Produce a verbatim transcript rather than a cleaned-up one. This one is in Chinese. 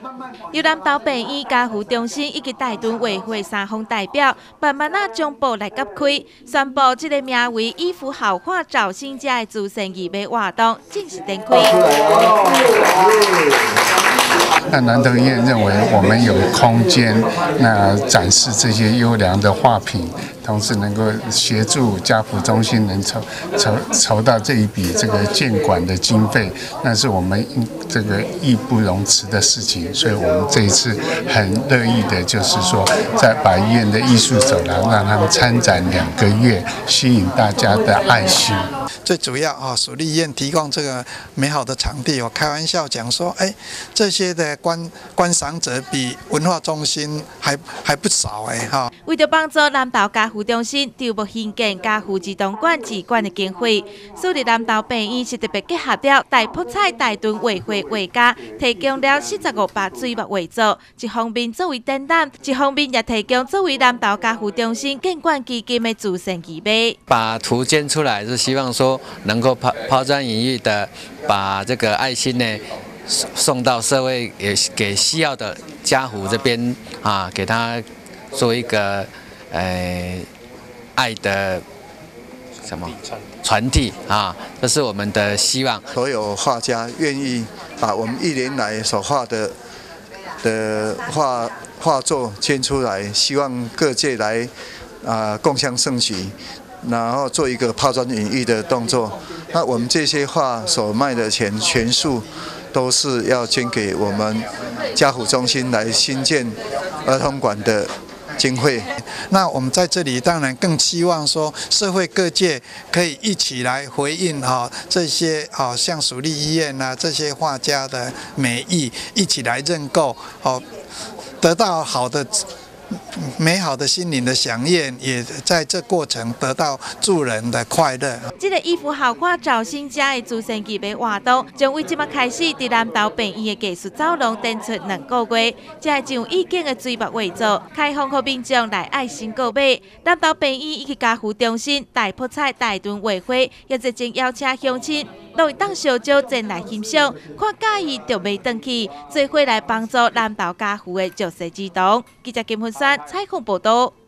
由南投病院家护中心以及大屯委会三方代表，慢慢啊将报来揭开，宣布这个名为“衣服好画找新家”的慈善义卖活动正式展开。 那南投医院认为我们有空间，那展示这些优良的画品，同时能够协助家福中心能筹筹筹到这一笔这个建馆的经费，那是我们这个义不容辞的事情。所以我们这一次很乐意的，就是说，在把医院的艺术走廊让他们参展两个月，吸引大家的爱心。 最主要啊，属立医院提供这个美好的场地，我开玩笑讲说，哎，这些的观观赏者比文化中心还还不少哎哈。 为了帮助南投家护中心筹募兴建家护儿童馆治馆的经费，所以南投病院是特别结合了大埔菜大屯委会画家，提供了四十五把水墨画作，一方面作为展览，一方面也提供作为南投家护中心建馆基金的慈善义卖。 把图建出来是希望说能够抛抛砖引玉的，把这个爱心呢送到社会，也给需要的家福这边啊，给他做一个呃爱的什么传递啊，这是我们的希望。 所有画家愿意把我们一年来所画的的画画作捐出来，希望各界来啊、呃、共襄盛举。然后做一个抛砖引玉的动作。那我们这些画所卖的钱，全数都是要捐给我们家福中心来新建儿童馆的经费。那我们在这里当然更希望说，社会各界可以一起来回应哈这些啊，像属立医院啊这些画家的美意，一起来认购哦，得到好的。美好的心灵的响应，也在这过程得到助人的快乐。 这个衣服好看找新家的慈善义卖活动，将为即麦开始在南投病院的技术走廊展出两个月，才会有意见的水墨画作开放给民众来爱心购买。南投病院以及家福中心、大埔菜大屯委会也热情邀请乡亲，都会当小酒前来欣赏，看介意就买回去，做伙来帮助南投家福的弱势儿童。记者金文山采访报道。